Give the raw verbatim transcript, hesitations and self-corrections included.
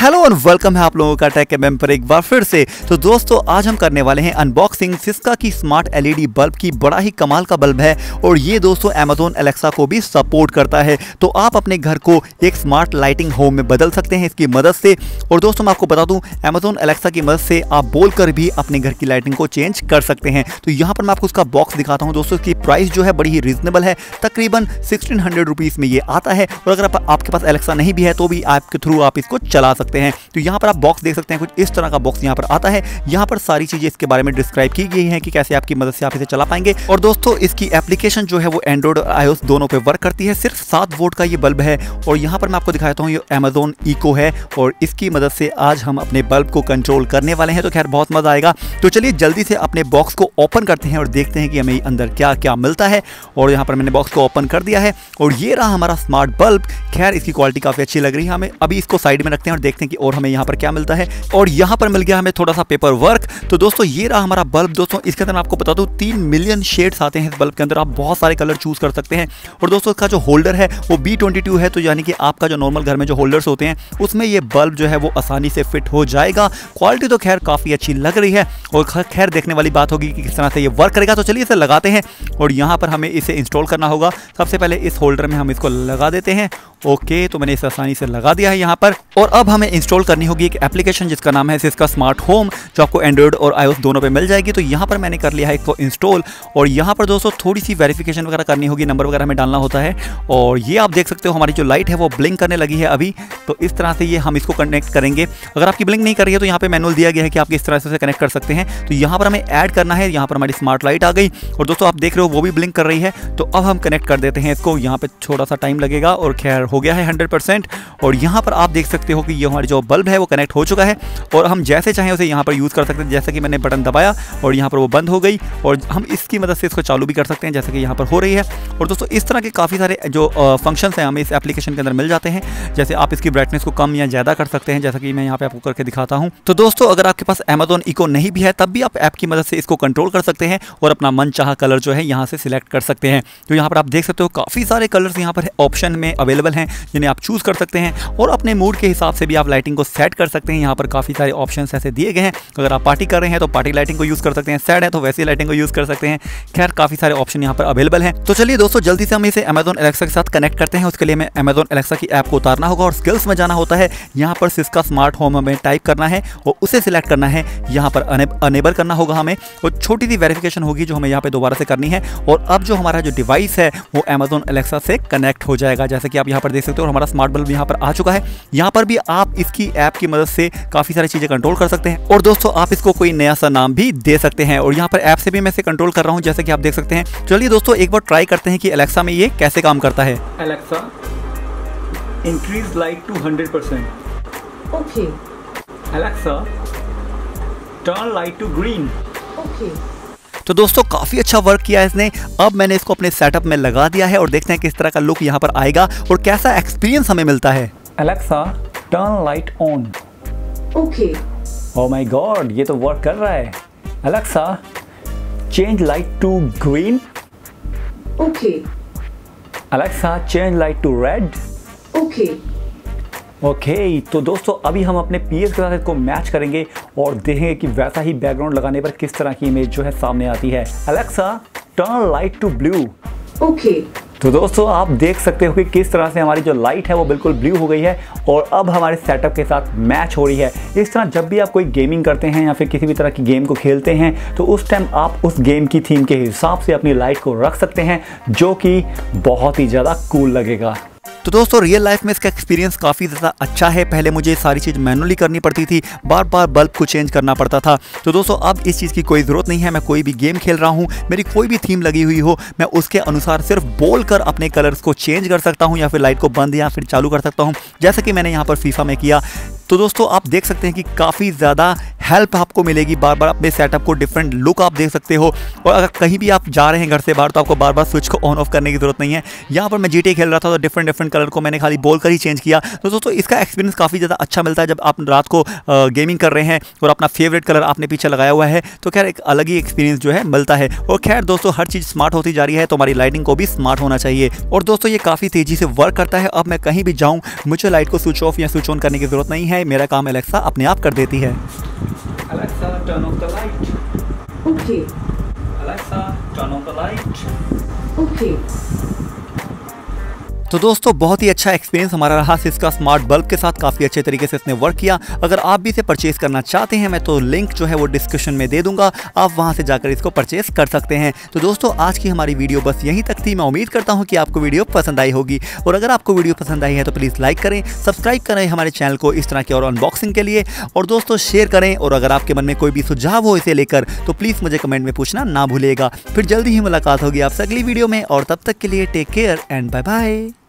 Hello and welcome है आप लोगों का टेक एमएम पर एक बार फिर से। तो दोस्तों आज हम करने वाले हैं अनबॉक्सिंग सिस्का की स्मार्ट एलईडी बल्ब की। बड़ा ही कमाल का बल्ब है और ये दोस्तों अमेजोन एलेक्सा को भी सपोर्ट करता है। तो आप अपने घर को एक स्मार्ट लाइटिंग होम में बदल सकते हैं इसकी मदद से। और दोस्तों मैं आपको बता दूं अमेजोन एलेक्सा की मदद से आप बोलकर भी अपने घर की लाइटिंग को चेंज कर सकते हैं। तो यहाँ पर मैं आपको उसका बॉक्स दिखाता हूँ। दोस्तों इसकी प्राइस जो है बड़ी ही रीजनेबल है, तकरीबन सिक्सटीन हंड्रेड रुपीज़ में ये आता है। और अगर आप, आपके पास एलेक्सा नहीं भी है तो भी आपके थ्रू आप इसको चला सकते हैं। तो यहाँ पर आप बॉक्स देख सकते हैं, कुछ इस तरह का बॉक्स यहाँ पर आता है। यहाँ पर सारी चीजें इसके बारे में डिस्क्राइब की गई हैं कि कैसे आपकी मदद से आप इसे चला पाएंगे। और दोस्तों इसकी एप्लीकेशन जो है वो एंड्रॉइड और आईओएस दोनों पे वर्क करती है। सिर्फ सात वोल्ट का ये बल्ब है। और यहाँ पर मैं आपको दिखाता हूँ ये अमेजोन इको है और इसकी मदद से आज हम अपने बल्ब को कंट्रोल करने वाले हैं। तो खैर बहुत मजा आएगा। तो चलिए जल्दी से अपने बॉक्स को ओपन करते हैं और देखते हैं कि हमें अंदर क्या क्या मिलता है। और यहाँ पर मैंने बॉक्स को ओपन कर दिया है और ये रहा हमारा स्मार्ट बल्ब। खैर इसकी क्वालिटी काफी अच्छी लग रही है हमें। अभी इसको साइड में रखते हैं और देखते हैं कि और हमें यहाँ पर क्या मिलता है। और यहाँ पर मिल गया हमें थोड़ा सा पेपर वर्क। तो दोस्तों ये रहा हमारा बल्ब। दोस्तों इसके अंदर मैं आपको बता दूं तीन मिलियन शेड्स आते हैं इस बल्ब के अंदर। आप बहुत सारे कलर चूज कर सकते हैं। और दोस्तों इसका जो होल्डर है वो बी ट्वेंटी टू है। तो यानी कि आपका जो नॉर्मल घर में जो होल्डर्स होते हैं उसमें ये बल्ब जो है वो आसानी से फिट हो जाएगा। क्वालिटी तो खैर काफी अच्छी लग रही है और खैर देखने वाली बात होगी कि किस तरह से ये वर्क करेगा। तो चलिए इसे लगाते हैं और यहाँ पर हमें इसे इंस्टॉल करना होगा। सबसे पहले इस होल्डर में हम इसको लगा देते हैं। ओके तो मैंने इसे आसानी से लगा दिया है यहाँ पर। और अब हमें इंस्टॉल करनी होगी एक एप्लीकेशन जिसका नाम है सिस्का स्मार्ट होम, जो आपको एंड्रॉइड और आईओएस दोनों पे मिल जाएगी। तो यहाँ पर मैंने कर लिया है इसको इंस्टॉल। और यहाँ पर दोस्तों थोड़ी सी वेरिफिकेशन वगैरह करनी होगी, नंबर वगैरह हमें डालना होता है। और ये आप देख सकते हो हमारी जो लाइट है वो ब्लिंक करने लगी है अभी। तो इस तरह से ये हम इसको कनेक्ट करेंगे। अगर आपकी ब्लिंक नहीं कर रही है तो यहाँ पे मैनुअल दिया गया है कि आप किस तरह से कनेक्ट कर सकते हैं। तो यहाँ पर हमें ऐड करना है। यहाँ पर हमारी स्मार्ट लाइट आ गई और दोस्तों आप देख रहे हो वो भी ब्लिंक कर रही है। तो अब हम कनेक्ट कर देते हैं इसको। यहाँ पे थोड़ा सा टाइम लगेगा और खैर हो गया है हंड्रेड परसेंट। और यहाँ पर आप देख सकते हो कि ये हमारी जो बल्ब है वो कनेक्ट हो चुका है। और हम जैसे चाहें उसे यहाँ पर यूज़ कर सकते हैं। जैसे कि मैंने बटन दबाया और यहाँ पर वो बंद हो गई और हम इसकी मदद से इसको चालू भी कर सकते हैं जैसे कि यहाँ पर हो रही है। और दोस्तों इस तरह के काफ़ी सारे जो फंक्शंस हैं हमें इस एप्लीकेशन के अंदर मिल जाते हैं। जैसे आप इसकी ब्राइटनेस को कम या ज़्यादा कर सकते हैं, जैसा कि मैं यहाँ पे आपको करके दिखाता हूँ। तो दोस्तों अगर आपके पास अमेजोन इको नहीं भी है तब भी आप ऐप की मदद से इसको कंट्रोल कर सकते हैं और अपना मनचाहा कलर जो है यहाँ से सिलेक्ट कर सकते हैं। तो यहाँ पर आप देख सकते हो काफ़ी सारे कलर्स यहाँ पर ऑप्शन में अवेलेबल हैं जिन्हें आप चूज़ कर सकते हैं। और अपने मूड के हिसाब से भी आप लाइटिंग को सेट कर सकते हैं। यहाँ पर काफ़ी सारे ऑप्शंस ऐसे दिए गए हैं। अगर आप पार्टी कर रहे हैं तो पार्टी लाइटिंग को यूज़ कर सकते हैं, सैड है तो वैसी लाइटिंग को यूज़ कर सकते हैं। खैर काफ़ी सारे ऑप्शन यहाँ पर अवेलेबल हैं। तो चलिए दोस्तों जल्दी से हम इसे अमेजोन एलेक्सा के साथ कनेक्ट करते हैं। उसके लिए हमें अमेजोन एलेक्सा की ऐप को उतारना होगा और स्किल्स में जाना होता है। यहाँ पर सिस्का स्मार्ट होम हमें टाइप करना है और उसे सिलेक्ट करना है। यहाँ पर अनेबल करना होगा हमें और छोटी सी वेरिफिकेशन होगी जो हमें यहाँ पे दोबारा से करनी है। और अब जो हमारा जो डिवाइस है वो अमेजोन एलेक्सा से कनेक्ट हो जाएगा। जैसे कि आप यहाँ पर देख सकते हो और हमारा स्मार्ट बल्ब यहाँ पर आ चुका है। यहाँ पर भी आप इसकी ऐप की मदद से काफ़ी सारी चीज़ें कंट्रोल कर सकते हैं। और दोस्तों आप इसको कोई नया सा नाम भी दे सकते हैं। और यहाँ पर ऐप से भी मैं इसे कंट्रोल कर रहा हूँ जैसे कि आप देख सकते हैं। चलिए दोस्तों एक बार ट्राई करते हैं कि एलेक्सा में ये कैसे काम करता है। Alexa increase light to hundred percent. Okay. Alexa turn light to green. Okay. तो दोस्तों काफ़ी अच्छा वर्क किया है इसने। अब मैंने इसको अपने सेटअप में लगा दिया है और देखते हैं किस तरह का लुक यहाँ पर आएगा और कैसा एक्सपीरियंस हमें मिलता है। Alexa turn light on. Okay. Oh my god ये तो वर्क कर रहा है। Alexa change light to green. Okay. Alexa change light to red. Okay. Okay तो दोस्तों अभी हम अपने पीएस के साथ इसको मैच करेंगे और देखेंगे कि वैसा ही बैकग्राउंड लगाने पर किस तरह की इमेज जो है सामने आती है। Alexa turn light to blue. Okay. तो दोस्तों आप देख सकते हो कि किस तरह से हमारी जो लाइट है वो बिल्कुल ब्लू हो गई है और अब हमारे सेटअप के साथ मैच हो रही है। इस तरह जब भी आप कोई गेमिंग करते हैं या फिर किसी भी तरह की गेम को खेलते हैं तो उस टाइम आप उस गेम की थीम के हिसाब से अपनी लाइट को रख सकते हैं जो कि बहुत ही ज़्यादा कूल लगेगा। तो दोस्तों रियल लाइफ में इसका एक्सपीरियंस काफ़ी ज़्यादा अच्छा है। पहले मुझे सारी चीज़ मैनुअली करनी पड़ती थी, बार बार बल्ब को चेंज करना पड़ता था। तो दोस्तों अब इस चीज़ की कोई ज़रूरत नहीं है। मैं कोई भी गेम खेल रहा हूँ, मेरी कोई भी थीम लगी हुई हो, मैं उसके अनुसार सिर्फ बोल कर अपने कलर्स को चेंज कर सकता हूँ या फिर लाइट को बंद या फिर चालू कर सकता हूँ, जैसे कि मैंने यहाँ पर फीफा में किया। तो दोस्तों आप देख सकते हैं कि काफ़ी ज़्यादा हेल्प आपको मिलेगी, बार बार अपने सेटअप को डिफरेंट लुक आप देख सकते हो। और अगर कहीं भी आप जा रहे हैं घर से बाहर तो आपको बार बार स्विच को ऑन ऑफ करने की जरूरत नहीं है। यहाँ पर मैं जीटीए खेल रहा था तो डिफरेंट डिफरेंट कलर को मैंने खाली बोल कर ही चेंज किया। तो दोस्तों इसका एक्सपीरियंस काफ़ी ज़्यादा अच्छा मिलता है जब आप रात को गेमिंग कर रहे हैं और अपना फेवरेट कलर आपने पीछे लगाया हुआ है, तो खैर एक अलग ही एक्सपीरियंस जो है मिलता है। और खैर दोस्तों हर चीज़ स्मार्ट होती जा रही है तो हमारी लाइटिंग को भी स्मार्ट होना चाहिए। और दोस्तों ये काफ़ी तेज़ी से वर्क करता है। अब मैं कहीं भी जाऊँ मुझे लाइट को स्विच ऑफ या स्विच ऑन करने की ज़रूरत नहीं है, मेरा काम एलेक्सा अपने आप कर देती है। Alexa, turn off the light. Okay. Alexa, turn off the light. Okay. तो दोस्तों बहुत ही अच्छा एक्सपीरियंस हमारा रहा सिस्का स्मार्ट बल्ब के साथ, काफ़ी अच्छे तरीके से इसने वर्क किया। अगर आप भी इसे परचेज करना चाहते हैं मैं तो लिंक जो है वो डिस्क्रिप्शन में दे दूंगा, आप वहां से जाकर इसको परचेज कर सकते हैं। तो दोस्तों आज की हमारी वीडियो बस यहीं तक थी। मैं उम्मीद करता हूं कि आपको वीडियो पसंद आई होगी, और अगर आपको वीडियो पसंद आई है तो प्लीज़ लाइक करें, सब्सक्राइब करें हमारे चैनल को इस तरह के और अनबॉक्सिंग के लिए, और दोस्तों शेयर करें। और अगर आपके मन में कोई भी सुझाव हो इसे लेकर तो प्लीज़ मुझे कमेंट में पूछना ना भूलिएगा। फिर जल्दी ही मुलाकात होगी आपसे अगली वीडियो में, और तब तक के लिए take care and bye bye.